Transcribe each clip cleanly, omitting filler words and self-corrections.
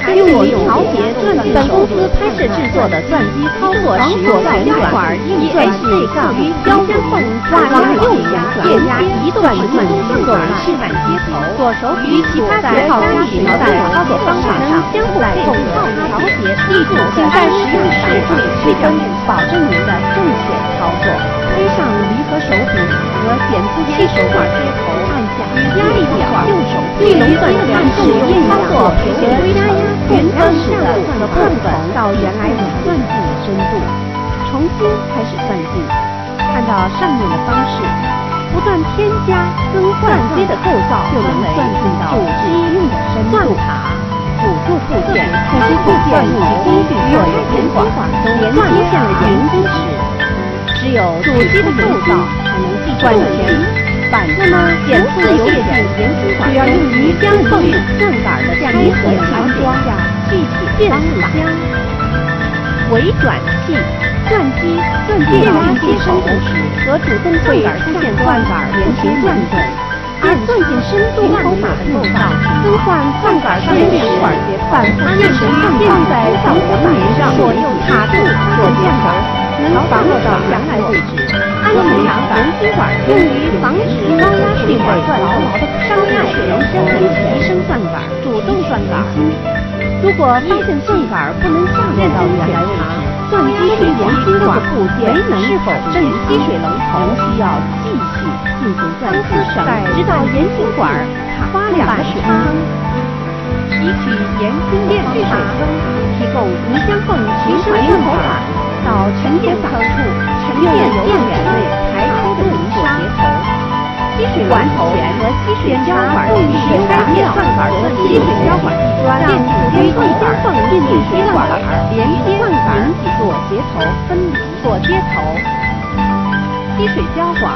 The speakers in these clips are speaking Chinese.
用于调节钻机本公司拍摄制作的钻机操作使用旋转EAC于胶相缝挂压右旋电压移动式钻机动转示范接头，左手与其他节套加水条带操作方法上相互配合调节力度，请在使用时注意区分，保证您的正确操作。推上离合手柄和减速器手管接头，按下压力表，右手对龙钻将使用操作和加压匀等式的和部分到原来的钻进深度，重新开始钻进。按照上面的方式，不断添加更换机的构造，就能钻进到机用的深度。辅助部件，这些部件以工具作用连管都连接线的延伸时，只有主机的构造才能继续转前。那么减速有点延伸管主要用于将泵钻杆的开合调装下气体变速箱、回转器。钻机电量进深度时，和主动钻杆出现钻杆连接转动。而钻进深度口法的构造，更换钻杆上的电管反复电池放在同环面上，左右卡住左键杆，能防落到原来位置。安全挡杆连接管用于防止高压水管钻动伤害人身及提升钻杆、主动钻杆。如果发现钻杆不能下落到原来位置，钻机水连接管部件是否正吸水龙头需要继续进行钻机绳，直到延伸管发两个水泵，提取延伸电蓄水泵，提供泥浆泵提升钻头板到沉淀档处，沉淀由电源内排出的泥沙。吸水管头和吸水胶管动力使用开电钻杆和吸水胶管一端，让与泥浆泵进进水管连接钻杆左接头分离，左接头、吸水胶管、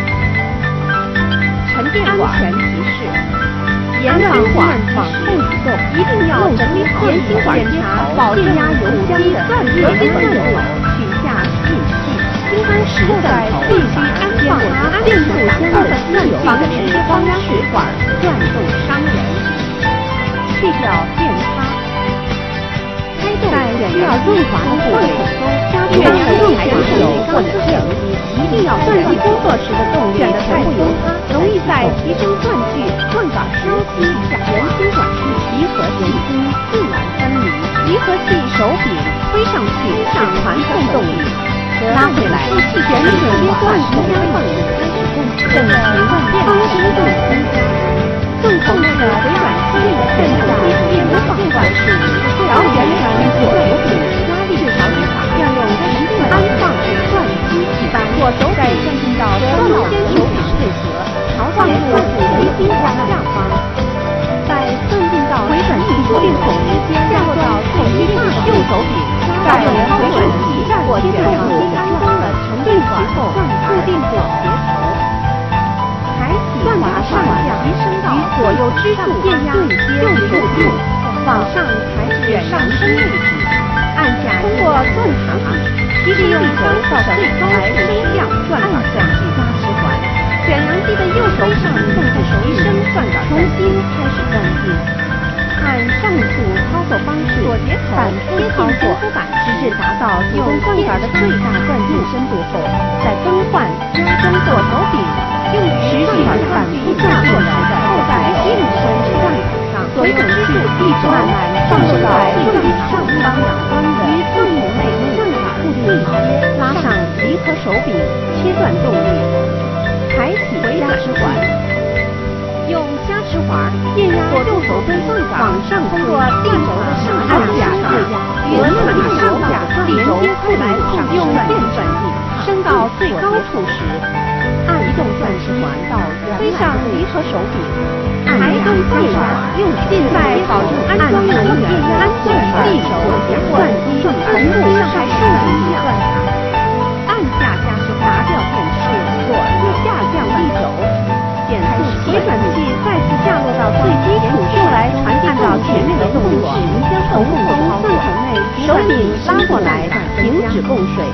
沉淀管。安全提示：延长管往后移动，一定要整理好延伸管接头，保证压油箱的钻机钻头取下进气。应当时在必须安放电速箱的自由，防止高压水管转动伤人。去掉电插，开动在需要润滑的部位，加入动旋手或者电机，一定要钻机工作时的动力全部由它，容易在提升钻距、钻杆时吸下延伸管是离合器自然分离，离合器手柄推上去是传送动力。拉回来，旋转切断泥浆泵开始供气，整齐方式度增加。泵口内的回转器按下电流放管式调旋转左手柄压力调节法，要用沉淀安放钻机器把左手在钻进到和右手柄配合，调节钻主离心往下方，在钻进到回转器手柄孔之间下落到最低的右手柄，再用回转器或旋转器安装了沉淀时后固定左接头，抬起滑上下提升到与左右支柱电压右手柱往上抬至上升位置，按下通过钻塔提升力轴到最高来升降钻杆下去加持环，卷扬机的右手上控制提升钻杆，重新开始钻进。按上述操作方式，反复操作，直至达到主动钻杆的最大钻进深度后，再更换加装左手柄，用于持续反复下落时的扣在硬身钻杆上，左右支柱一直慢慢上落到最上方两端的与钻头内钻杆固定接，拉上离合手柄，切断动力，抬起加持环。用加持环电压右手跟钻杆往上通过地轴的上下与钻杆上下连接出来，用电钻进升到最高处时，按移动钻石环到推上离合手柄，抬动钻杆，用尽在保证安装能源安全地轴钻机同步上下顺行钻塔，按下加持拿掉电池，左右下降地轴。减速回转器再次下落到最低处，用来传递到前面的动作，从钻头内手柄拉过来，停止供水，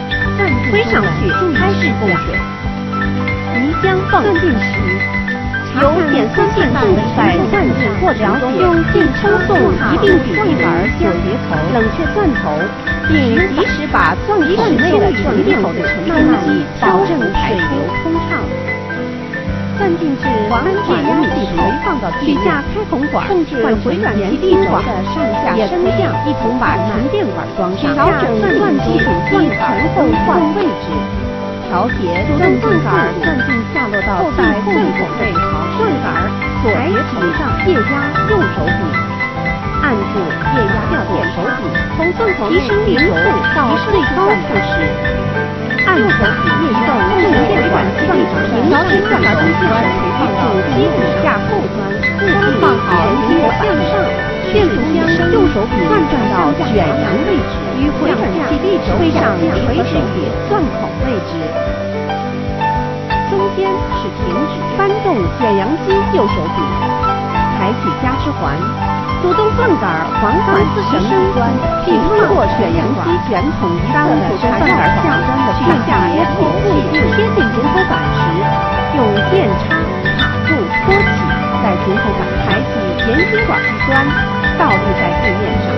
推上去开始供水。泥浆泵钻进时， 由点酸性半在灌进过程中用进称送一定比例杆所结头，冷却钻头，并及时把钻体内的纯电口的沉淀剂保证水流通畅。灌进至安全压力时，放到取下开孔管，控制回转其地轴的上下升降，一同把沉淀管装上，调整钻机钻前后移动位置，调节钻进杆钻进下落到后在钻孔位朝钻杆左结头上液压右手柄，按住液压掉左手柄，从钻孔提升零速到最高速时。按手柄移动正电管机立场调整转到中端，放到机底下后端，放好前头向上，变速箱右手柄转到卷扬位置，与回转器立轴推上离合手柄钻孔位置，中间是停止，搬动卷扬机右手柄，抬起加持环。主动钻杆缓缓提升端，并通过卷扬机卷筒一侧的钻杆下端的取下接头器贴近井口板时，用电插卡住托起，在井口板抬起延伸管一端，倒立在地面上，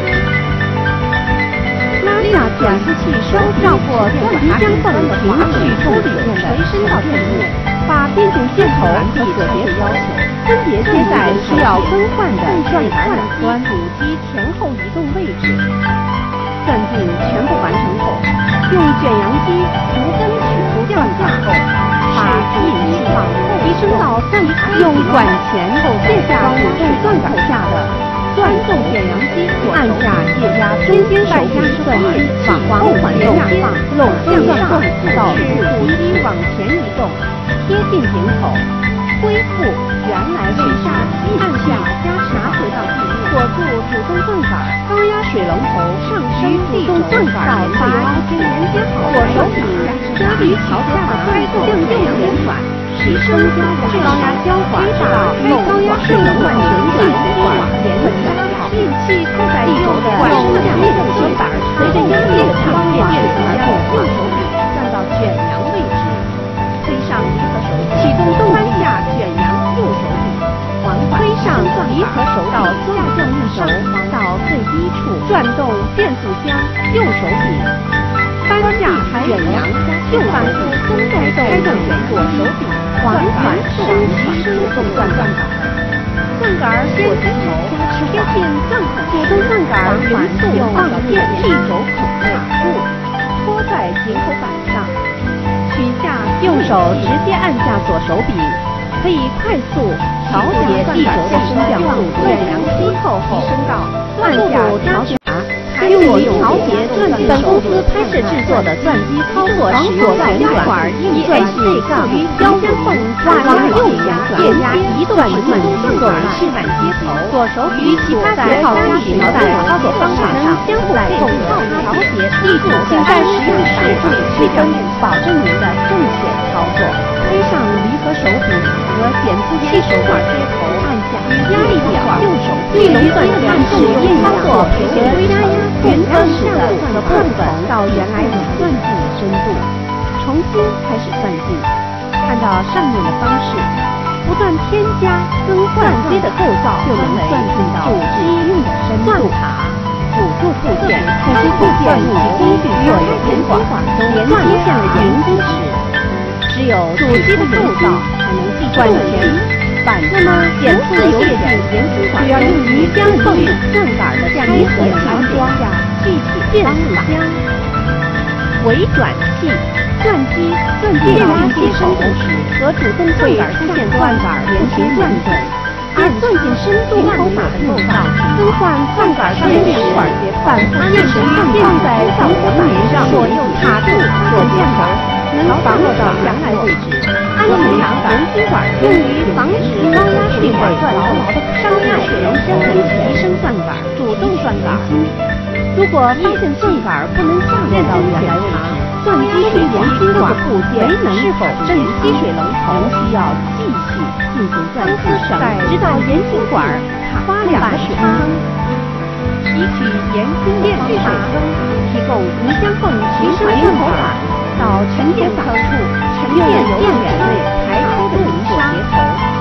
拉下卷丝器收绕过钻机箱缝停取出里面的垂伸到地面，把边颈接头和左别要求分别接在需要更换的钻杆两端主机前后移动位置。钻进全部完成后，用卷扬机逐根取出钻架后，把引气往后提升到钻卡，用管钳卸下主动钻杆下的钻动卷扬机，按下液压中间手柄钻机往后缓动放，拢向上到主机往前移动，贴近井口。恢复原来位置，按下加持拿回到地面，锁住主动钻杆，高压水龙头上升主动钻杆到最高均连接好，左手柄加力调下的开动向右旋转，提升最高压胶管到与高压水龙头进水管连着好，运气扣在右的管升向内的接板，随着压力的强变而动，右手柄转到卷扬位置，推上离合手启动动力下卷扬右手柄，推上离合手到下降一轴到最低处，转动变速箱右手柄，搬下卷扬右反复松动开动左手柄，缓缓升起主动钻杆，钻杆先起贴近钻孔，主动钻杆匀速放电地轴孔内部，托在井口板上。取下，用手直接按下左手柄，可以快速调节地轴的升降速度。卷扬机后提升到按下调节用于调节钻机。本公司拍摄制作的钻机操作使用旋管以 A 系杠于胶缝往右旋液压移动时钻机作为示范接头，左手与其他节套加许的操作方法上相互配合调节地主，请在使用时注意区分，保证您的正确操作。推上离合手柄和减速器手管接头，按下压力表右手对龙钻旋使用操作和加压原则式的和部分到原来的钻进深度，重新开始钻进，按照上面的方式不断添加更换机的构造，就能钻进到主机用的深度。辅助部件，主机部件以功率作用前管连接向原机时，只有主机的构造才能继续前板。那么减速有点原机管主要用于将泵钻杆的开合安装气体变速箱、回转器、钻机电量进深度时和主动钻杆出现钻杆连接钻动。而钻进深度口码的构造，更换钻杆上面时，反复按时放在井口板上左右卡住左键杆，能防落到原来位置。安全沿吸管用于防止高压水管钻漏伤害人身和提升钻杆主动钻杆。如果发现钻杆不能下落到原来位置，钻机水沿吸管部件是否正吸水龙头需要继续进行钻机省，直到沿吸管发两个水坑，提取沿吸电蓄水坑，提供泥浆缝提升进口板到沉淀板处沉淀电源内排出的泥沙，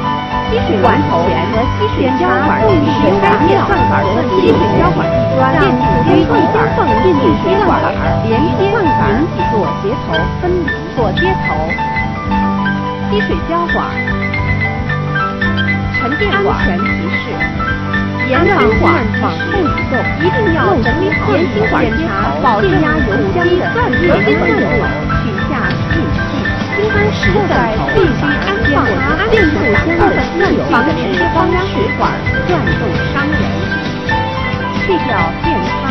吸水管头和吸水胶管动力是开解钻杆和吸水胶管一端，电阻与钻缝进进水管连接钻杆左接头分离，左接头吸水胶管。沉淀管安全提示：严防管防护移动，一定要整理好严芯管检查保电压油浆的钻头取下吸引器。经关时在必须安放电阻箱的钻头，防止高压水管钻动伤人。去掉电插。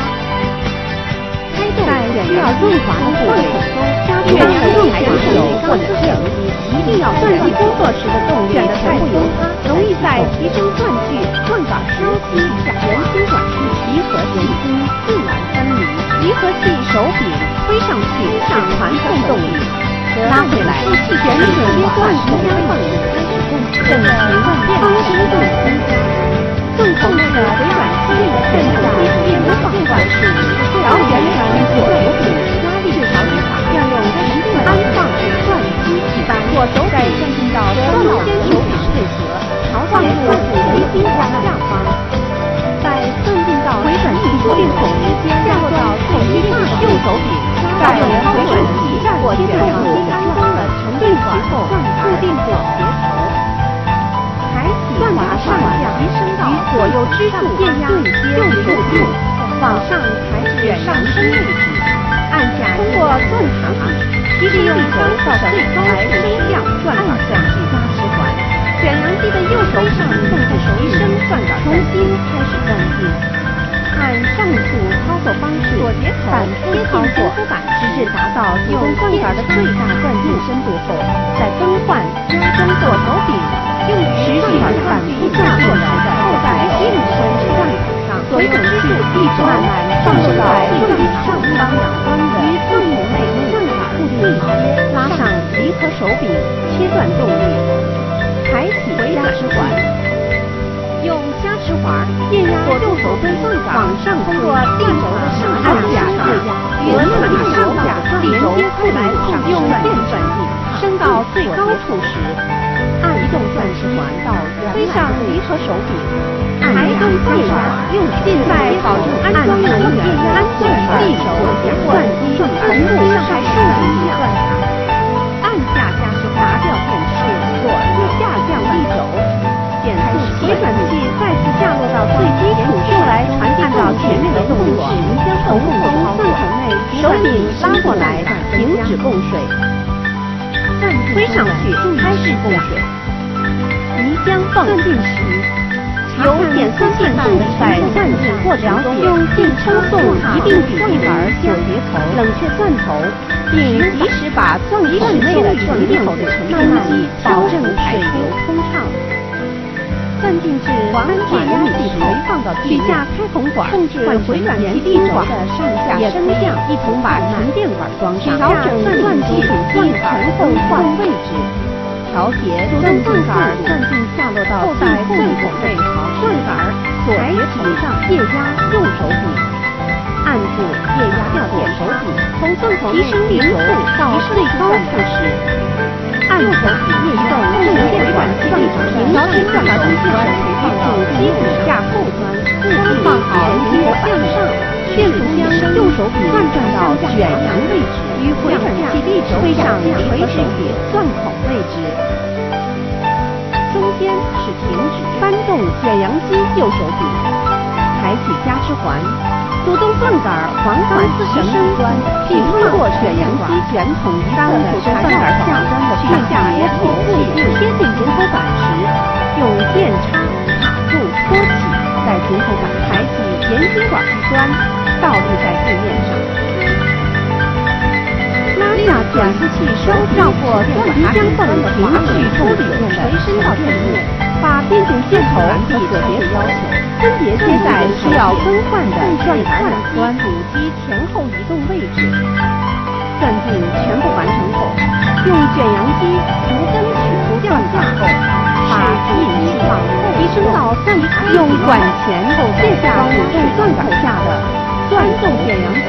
在需要润滑的部位，加装润滑油或者电机，一定要钻机工作时的动力全部由它，容易在提升钻距、钻杆时吸下圆心管器离合器自然分离，离合器手柄推上去是传送动力，拉回来旋转切断时加泵开始供气，整齐方心动增加。更同时的回转器正下电流放管是调旋转左手柄压力调节法，要用沉定安放钻机器把左手柄转进到双肩手柄内侧，朝向钻子离心管下方，在钻进到回转器手柄孔之间降落到最低大的右手柄，在回转器或切断后安装了沉定管后固定左接头。钻把上下提升到与左右支柱电压对接右手柄，往上抬至上升位置，按下通过钻卡比，利用轴到最高处升降钻杆钻具加持环，卷扬机的右手上控制提升钻杆，重新开始钻进。按上述操作方式，反复操作，直至达到主动钻杆的最大钻进深度后，再更换加装左手柄。用持续反复下落时的后在硬身钻杆上，回转支柱一直慢慢上落到最低上方两端的与钻头内钻杆固定好，拉上离合手柄，切断动力，抬起加持环。用加持环电压右手跟钻杆往上通过地轴的上下对压与钻杆上下地轴出来后，用电钻进升到最高处时，按移动钻石环到推上离合手柄，抬动钻杆右手在保证安装能源安全地轴钻机同步上顺离钻卡，按下加持环拿掉电视左右下降地轴，减速回转器再次下落到最低处，用来传递到前面的动力是同步从钻头内手柄拉过来，停止供水。推上去开始供水，泥浆泵钻进时，由点酸电子在钻进过程中用电抽送一定比例而左接头冷却钻头，并及时把钻体内的钻头的沉淀剂保证水流通畅。钻进至安全压力时，取下开孔管，控制回转器地轴的上下升降，一同把沉淀管装上，调整钻机钻前后换位置，调节主动钻杆钻进下落到最后孔内朝钻杆左接头上液压右手柄，按住液压吊点手柄，从钻头内提升零速到最高处时，按下液动正电管器地轴调至钻杆中端，与主机底下后端固定放好连接向上，电阻箱右手柄转到卷扬位置，与回转器地轴对上垂直与钻孔位置，中间是停止，搬动卷扬机右手柄，抬起加持环，主动钻杆环杆提升端，并通过卷扬机卷筒一侧的钻杆下端的取下接头器，贴近井口板时，用电插卡住托起，在井口板抬起圆心管一端，倒立在地面上。拉下减速器收绕过泥浆泵停止处理件的垂伸到地面，把变形接头和左接头要求分别接在需要更换的钻杆两端主机前后移动位置。钻进全部完成后，用卷扬机逐根取出钻架后，把引力往后提升到钻卡，用管钳后卸下主动钻杆下的钻动卷扬机左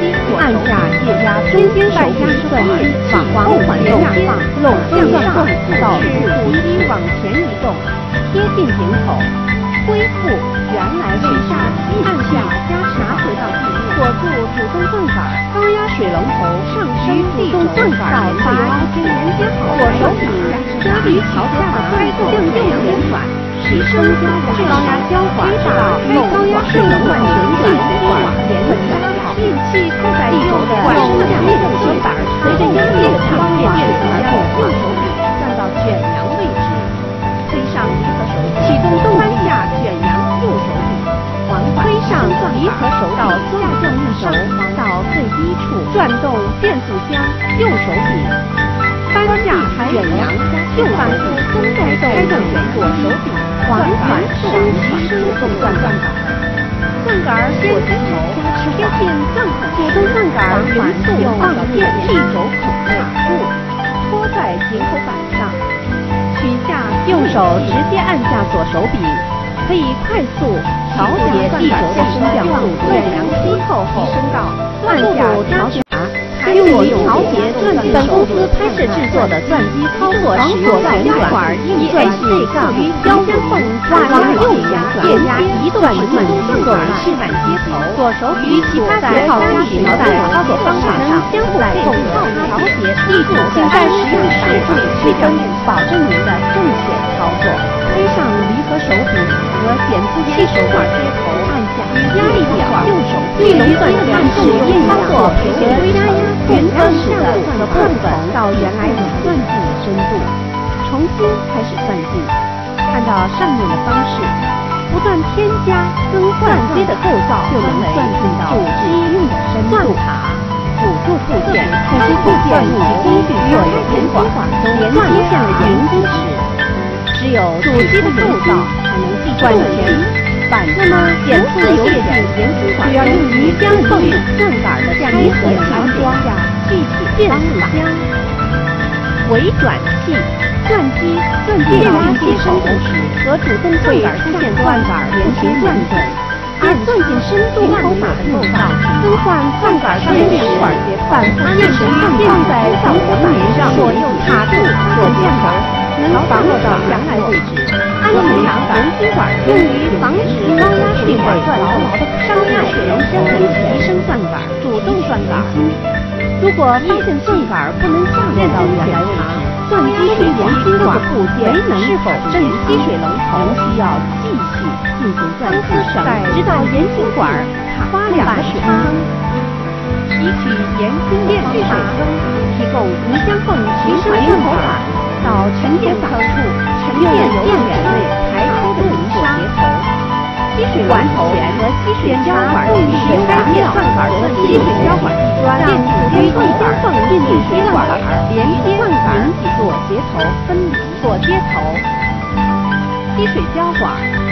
按下液压中间手柄转力，往后缓动，拢向上到腹肌往前移动，贴近井口，恢复原来位置，按下加茶回到地面，锁住主动转杆，高压水龙头上升主动转杆到发连接好，左手柄加力调下开动向右旋转。提升高压胶管到高压水龙头连接管连接好，进气扣在右的管上面的接板，随着压力的调变，右手柄转到卷扬位置，推上离合手启动动力下卷扬右手柄，推上离合手到下降力手到最低处，转动变速箱右手柄。搬下卷扬，右反复松动开动左手柄，缓缓升级主动转杆，转杆先接头贴近转孔，主动转杆缓动放电T轴孔内部，拖在井口板上，取下右手直接按下左手柄，可以快速调节T轴的升降速度，卷扬机扣后提升到按下调节。用于调节转进本公司拍摄制作的钻机操作使用旋转ESC杠于胶箱缝往右旋液压移动时转动示范接头，左手与其他节套加水条带操作方法上相互配合调节，记住请在使用时注意区分，保证您的正确操作。推上离合手柄和减速器手管接头，按下与压力表右手对龙钻看使用操作和加压匀分时的和部分到原来的钻进深度，重新开始钻进。按照上面的方式，不断添加更换机的构造，就能钻进到主机用的深度。辅助部件，这些部件以工具作有连接管中连接向引擎时，只有主机的构造才能记住前。那么减速有点引擎管主要用于将泵转杆的开合安装下气体变速箱、回转器、钻机液压机深度时和主动转杆出现转杆连接转动，而钻进深度口码的构造更换转杆上面时，反复进行建在井口板上左右卡住左键杆，能防落到原来位置。安全连接管用于防止高压水管转动伤害人身和提升转杆、主动转杆。如果发现转杆不能下落到原来位置，钻机水连接管部件是否正吸水龙头需要继续进行钻吸绳，直到延形管发两个水坑，提取延轻电蓄水坑，提供泥浆缝提升进口板到沉淀板处，沉淀电源内排出的泥沙接头。吸水管头和吸水胶管用于开电钻杆和吸水胶管一端，电池与泥浆缝进进水管连接钻杆左接头分离，左接头、吸水胶管、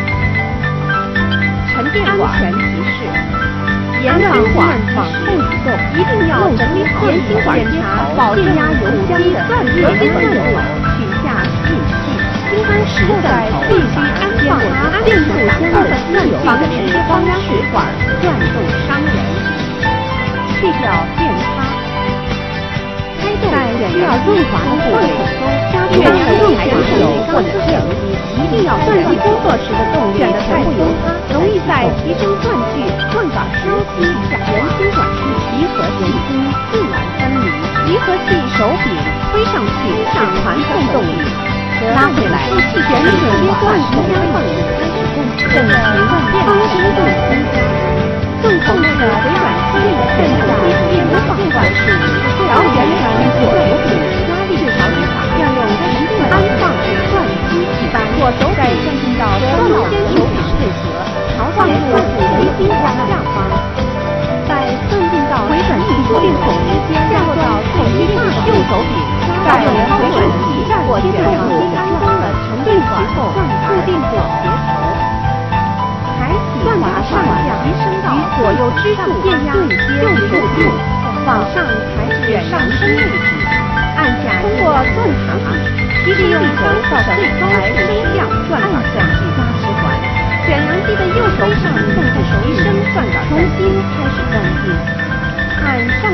沉淀管。安全提示：沿管往后移动，一定要整理好延形管接头，保电压油箱的核心钻头，取下进气。清单时在必须安放变速箱的自由防止高压水管转动伤人。去掉电插。在需要润滑的部位中，加入动旋手或者电机，一定要钻机工作时的动力全部由它，容易在提升钻距、钻杆收集下延轻管器、离合器自然分离，离合器手柄推上去上传送动力。拉回来，旋转切断泥浆缝开始供气，正极方式动增加。洞口内的回转器正在模仿管式，调旋转左手柄压力调节法要用沉淀安放钻机器把左手柄转进到双脑间手柄配合，调节钻子离心往下方，在钻进到回转器电孔之间下落到孔隙大的右手柄，再用回转器或切断后安装了沉淀管后固定左接头，抬起钻把上下提升到与左右支柱电压对接右手柄，往上抬至上升位置，按下通过钻塔提升力轴到最高升降钻杆下去加持环，卷扬机的右手上控制提升钻杆，重新开始钻进，按上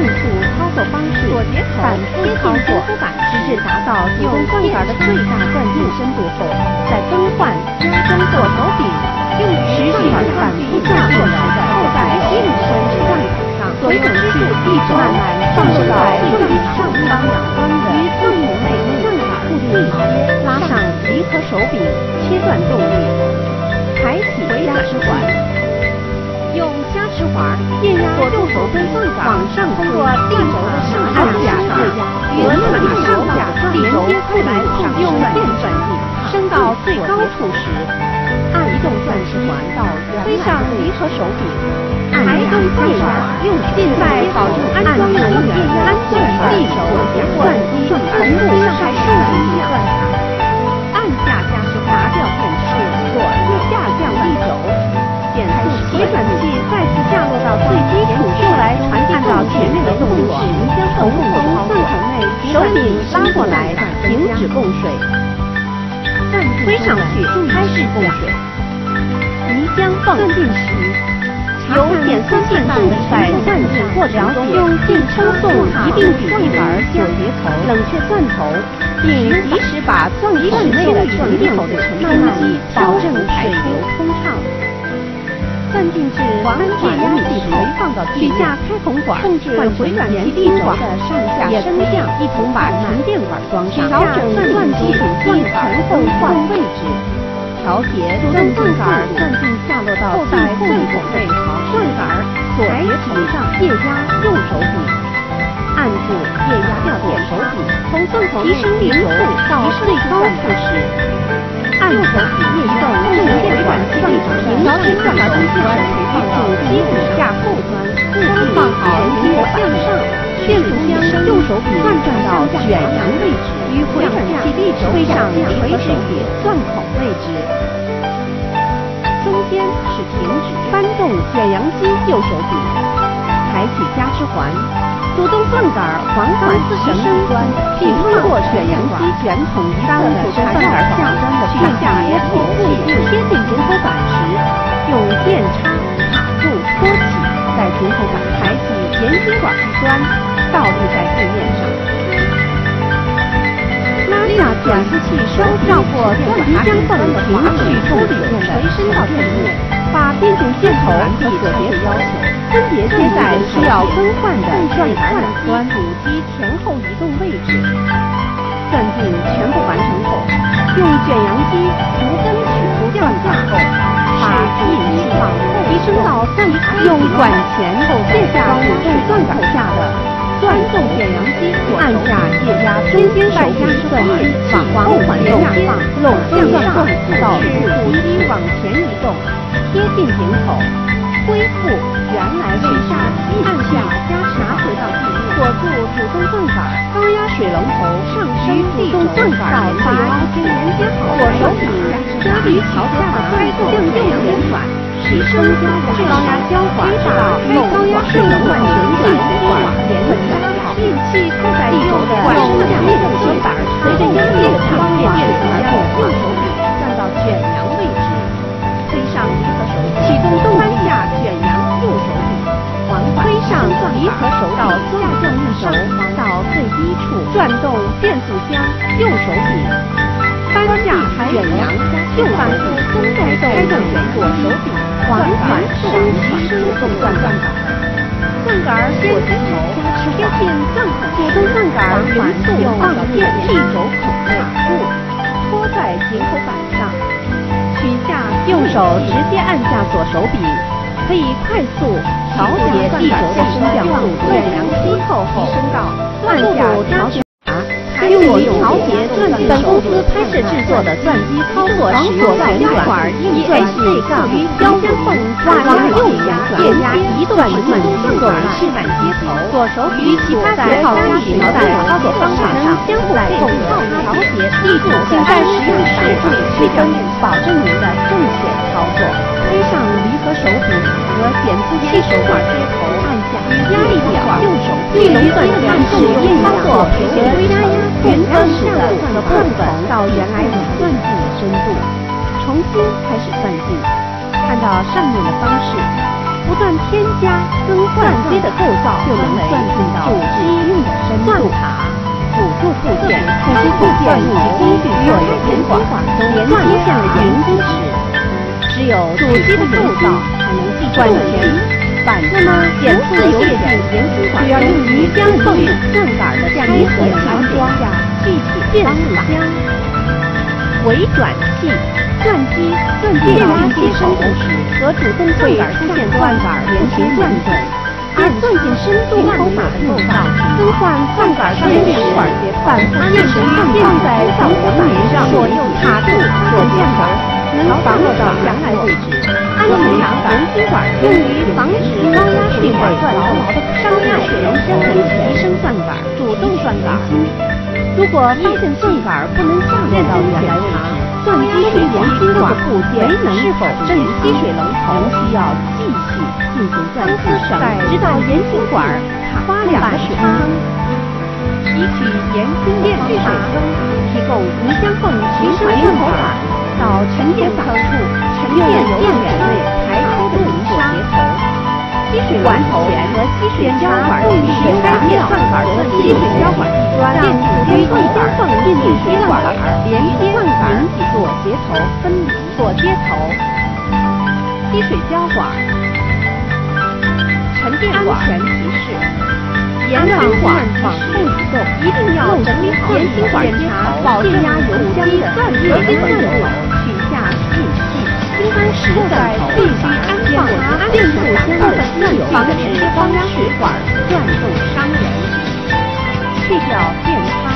反复操作，直至达到主动转杆的最大转进深度后，再更换加装左手柄，持续反复下落时的后在硬身转杆上，左右支柱一直慢慢上落到正上方两端的与正筒内转杆固定好，拉上离合手柄，切断动力，抬起加持环。用加持环液压右手跟转杆往上通过地轴的上下与转上下连接出来，用电转进，升到最高处时，按移动转持环到推上离合手柄，抬动转杆，用尽在保证安装成员安装地轴转机同步上开顺利转卡，按下加持环，拿掉电池，左右下降地轴。减速时，转器再次下落到最低处，用来传递到前面的动作。同步从钻孔内手柄拉过来，停止供水，推上去开始供水。泥浆放进时，由减速器重在钻进过程中用进抽送一并比例杆锁结头，冷却钻头，并及时把钻体内的转变口的沉慢机，保证水流通畅。钻进至安全压力时，取下开孔管，控制回转器地轴的上下升降，一同把沉淀管装上，调整钻进钻杆后换位置，调节主动钻杆钻进下落到最后一孔内，钻杆锁结头上液压右手柄，按住液压掉左手柄，从钻孔内提升零速到最高处时。按手柄移动正电管器地轴，调整转杆动机时放到机底下后端，放好灵活向上，电阻将右手柄转到卷扬位置，与回转器地轴推上垂直点钻孔位置，中间是停止，搬动卷扬机右手柄，抬起加持环。主动钻杆缓缓提升端，并通过卷扬机卷筒一侧的钻杆下端的取下接头器，贴近井口板时，用电插卡住托起，在井口板抬起延伸管一端，倒立在地面上，拉下减速器收绕过钻泥浆缝的滑去抽里面的垂伸到地面，把边井接头和锁结要求。分别接在需要更换的钻杆两端，主机前后移动位置。钻进全部完成后，用卷扬机逐根取出钻架后，把引气往后提升到钻卡，用管钳卸下主动钻杆下的钻动卷扬机，按下液压中间手柄钻进往后缓动，拢向上到主机往前移动，贴近井口。恢复原来位置，按下加持拿回到地面，锁住主动钻杆，高压水龙头上升主动钻杆把已经连接好左手柄加于桥下的开动向右旋转，提升至高压胶管到开高压水龙头旋转连接好，运气扣在地轴的管升降内动机板，随着压力的强烈变化，右手柄转到卷扬位置，推上离合手，启动动力下卷扬右手柄，推上离合手到下降一轴到最低处，转动变速箱右手柄，搬下卷扬右半部，开动左手柄，缓缓升起主动钻杆，钻杆先接头贴近钻孔，主动钻杆匀速放进地轴孔内部，托在井口板上。取下，用手直接按下左手柄，可以快速调节地轴的升降速度。卷扬机后提升到按下调节用于调节钻进本公司拍摄制作的钻机操作使用旋转ESC于胶缝挖压右旋液压移动时钻机作为示范接头，左手与其他节套加体在操作方法上相互配合调节地轴，请在使用时注意区分，保证您的正确操作。推上离合手柄和减速器手管接头，按下压力表右手并能钻转使用操作和加压原钻时的和部分到原来的钻进的深度，重新开始钻进。按照上面的方式，不断提添加更换机的构造就能算进到主机用的深度。辅助部件、主机部件以及工具所有监管都连接上了延机池，只有主机的构造才能计算前反。那么检测有点延机管主要用于将泵转杆的开合安装具体方法。回转器、转机、电压接收时和主动转杆出现转杆连续转动。而钻进深度方法的构造，更换转杆上面时，反复键时键在导管上左右卡住左键杆，能防落到原来位置。安全沿心管用于防止高压水管转动伤害人身的提升转杆、主动转杆。如果发现转杆不能下落到原来位置，钻机水沿心管部件是否正吸水龙头，需要继续进行钻机，直到沿心管发两个水坑，提取沿心电蓄水坑，提供泥浆泵提升转杆到沉淀阀处，沉淀电源内排出的泥沙。吸水管头和吸水胶管注意开电钻杆和吸水胶管一端，电阻与泥浆泵进水水管连接钻杆左接头分离，左接头吸水胶管。沉淀管安全提示：沿管往后移动，一定要整理好沿心管接头，保电压油箱的核心钻头，取下吸引器。应当时在必须安放电阻箱的吸油，防止高压水管转动伤人。去掉电插。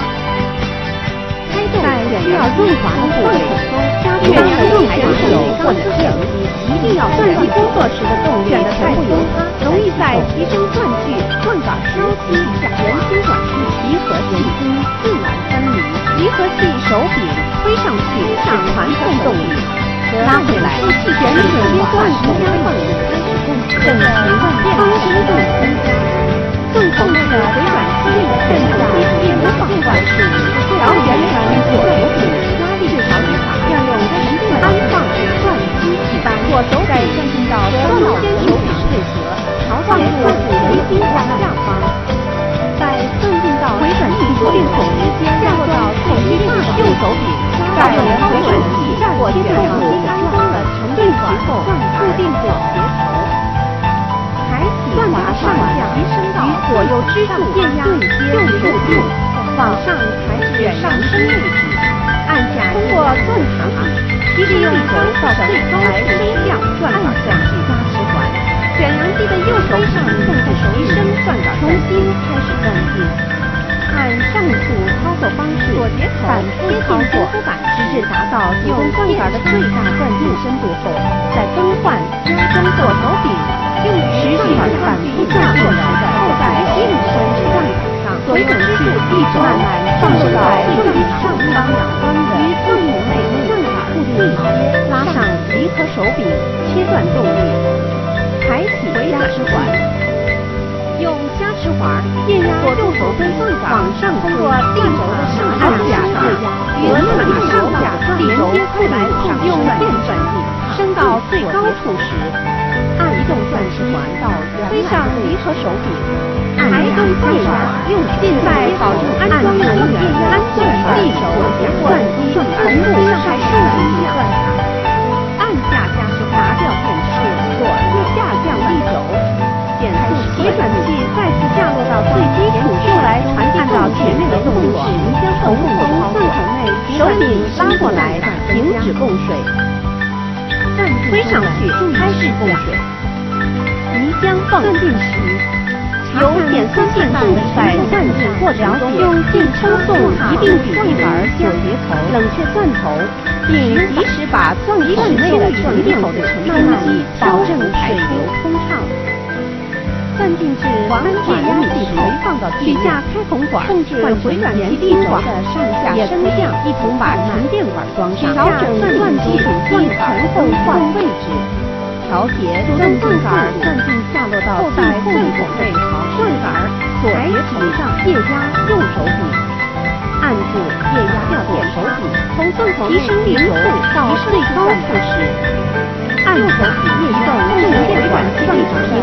在需要润滑的部位中，加上润滑油或者电机，一定要钻机工作时的动力全部由它，容易在提升钻具、钻杆收集下沿心管处离合器自然分离，离合器手柄推上去是传送动力。拉回来，旋转切断泥浆泵开始供气，整齐电深度增加。送头的回转器正下电流放管是调旋转左手柄压力调节法，要用沉淀安放钻机一般，左手柄转进到双肩手柄内侧，放入离心管下方，在钻进到回转器电孔之间下落到手机把右手柄，再用回转器或切断入安装了沉淀管后固定左接头，抬起钻把上下提升到与左右支柱电压对接右手柄，往上抬至上升位置，按下通过钻塔，利用手到最高处升降钻杆下去加持环，卷扬机的右手上控制提升钻杆，重新开始钻进。按上述操作方式，反复操作，直至达到主动钻杆的最大钻进深度后，再更换加装左手柄，用于持续反复下落时的后在另一根钻杆上，回转支柱一直慢慢放入到钻杆上方两端的钻孔内钻杆固定好，拉上离合手柄，切断动力，抬起加持环。用加持环电压右手跟钻杆往上通过地轴的上下电压与钻杆上下地轴出来，用电钻进升到最高处时，按移动钻石环到推上离合手柄，抬动钻杆，用尽在保证安装成员安全地轴钻机同步上开顺利钻塔，按下加持拔掉电池，左右下降地轴。减速回转器再次下落到最低处，后来传递到前面的动作，从钻孔内手柄拉过来，停止供水，推上去开始供水。泥浆泵进时，由减速器在钻进过程中用进抽送一定比例而左接头冷却钻头，并及时把钻机室内的沉淀口的沉淀剂保证水流通畅。钻进至安全压力时，取下开孔管，控制回转器地轴的上下升降，一同把沉淀管装上，调整钻机钻杆后换位置，调节主动钻杆钻进下落到最后一孔内，钻杆左接头上液压右手柄，按住液压掉左手柄，从钻孔内提升零度到最高处时，按手柄移动重电管机地轴的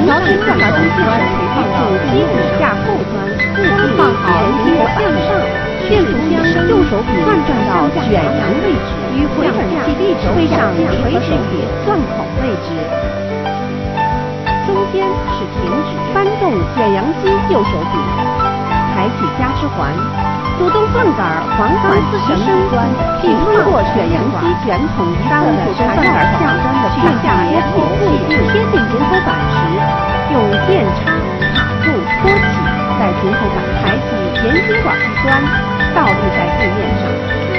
调整转到机器上垂放到机底下后端，放好灵活向上，电阻将右手柄换转到卷扬位置，与回转器力轴推上垂直铁钻孔位置。中间是停止，搬动卷扬机右手柄，抬起加持环，主动转杆缓缓提升端，并通过卷扬机卷筒一侧的转杆下端的取下接头器，贴近井口板时，用电插卡住托起，在井口板抬起延伸管一端，倒立在地面上。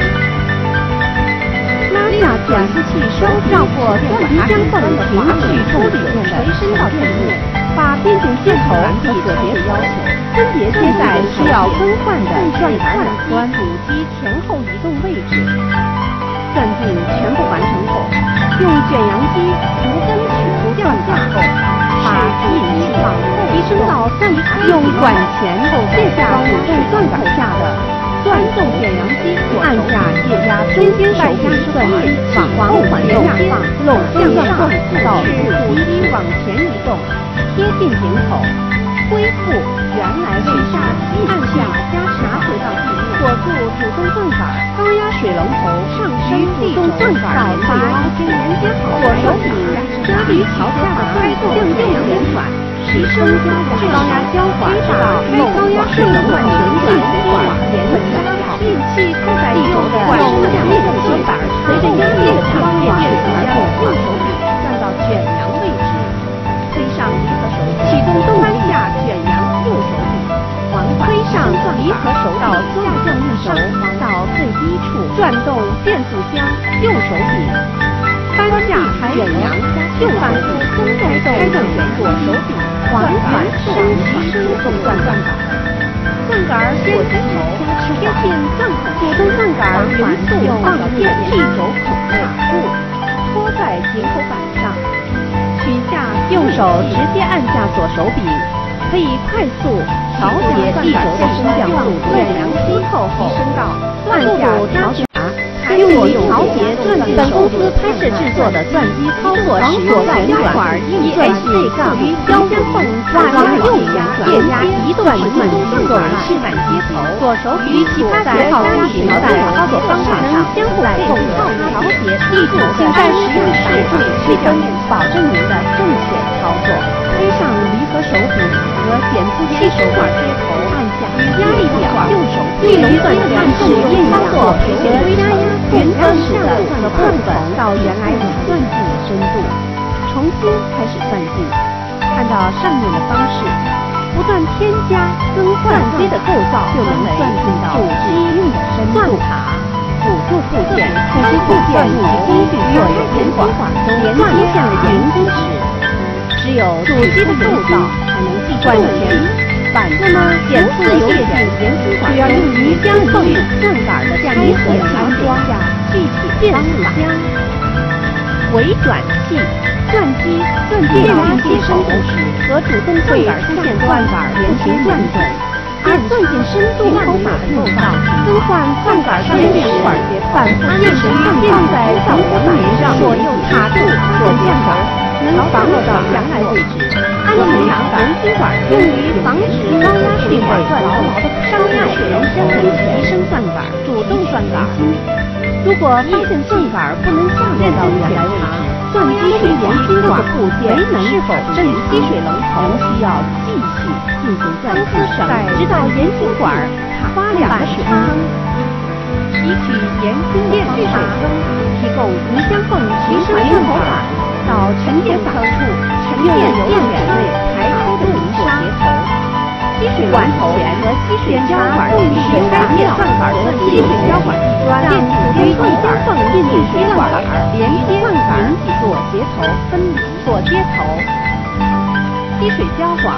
拉下减速器收绕过钻机箱缝的滑取出里面的垂伸到地面，把边境接头和左节要求分别接在需要更换的转杆两端主机前后移动位置。钻进全部完成后，用卷扬机逐根取出钻架后，把引力往后提升到钻卡，用管钳卸下主动钻杆下的转动卷扬机，按下液压中间手柄钻力往后缓动，拢向上导致主机往前移动，贴近井口，恢复原来位置，按下加持回到地面，锁住主动钻杆，高压水龙头上升主动钻杆把已经连接好，左手柄加于桥下的开动向右旋转，提升高压胶管到开高压水龙头进水管连接好，运气扣在地轴的管升降力的接板，随着压力的强烈变速将右手柄转到卷扬位置，推上离合手启动动力下卷扬右手柄，推上离合手到下降力轴到最低处，转动变速箱右手柄，搬下卷扬右反复松开动左手柄，缓缓升起主动钻杆，钻杆先接头贴近钻孔，主动钻杆匀速放电T轴孔内部，托在井口板上，取下右手直接按下左手柄，可以快速调节地轴的升降速度，卷扬机后提升到按下调节用于调节钻机本公司拍摄制作的钻机操作使用卷管ESC杠于交相缝挂压右旋液压移动式钻机作为示范接头，左手与其他在套加水条带操作方法上相互配合调节力度，请在使用时注意区分，保证您的正确操作。推上离合手柄和减速器手管接头，按下压力表右手力龙钻旋使用操作和加压匀分式的和部分到原来已钻进的深度，重新开始钻进。按照上面的方式，不断添加更换机的构造，就能钻进到主机用的深度。辅助部件辅助部件以及工具作有连接管都连接线的延伸时，只有主机的构造才能继续转前。反之呢，减速有点延伸管主要用于将泵钻杆的开合调装下具体变速箱、回转器、钻机电压计深度时和主动钻杆出现钻杆连续转动。而钻进深度口码的构造，更换钻杆上的水管节反复电时放在井口板上，左右卡住左键杆，能防落到原来位置。安全夹板连接管用于防止高压水管钻牢牢的伤害人身和提升钻杆、主动钻杆。如果发现钻杆不能下落到原来位置，钻机水延伸管部件是否正吸水龙头需要继续进行钻机绳，直到延伸管发两个水坑，提取延伸电蓄水坑，提供泥箱缝提升进口板到沉淀板处，沉淀电源内排出的泥沙。吸水管头和吸水胶管动力水该电钻杆和吸水胶管一端，电阻与泥箱缝进进水管连接钻杆左接头分离，左接头、吸水胶管、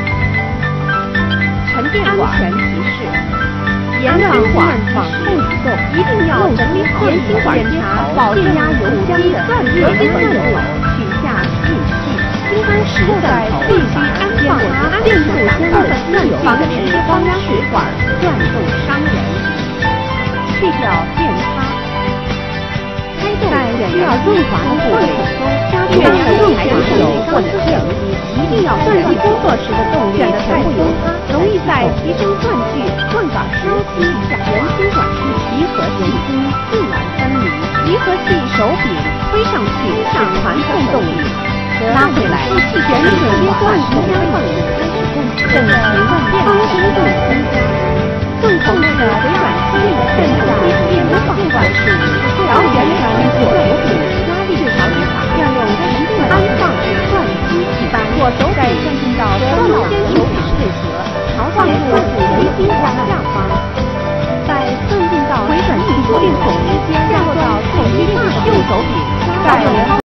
沉淀管。安全提示：沿管往后移动，一定要整理好延伸管接头，保证油箱的钻机钻入，取下吸引器。应当时在必须安放变速箱的机油，防止高压水管转动伤人。去掉电插，开动需要润滑的部位，加入润滑手或者电机，一定要钻作时的动力全部由它，容易在提升钻距、钻杆时吸下圆心管式离合器自然分离。离合器手柄推上去是传送动力，拉回来旋转钻石加泵开始供气，整齐电流动增加。更重要的回转机力正向电流放灌数，调节旋转左手柄压力调节法，要用安放钻机器把左手柄进到双肩手柄配合，放入回心管下方，在送进到回转器左右手之间，降落到统一右手柄，再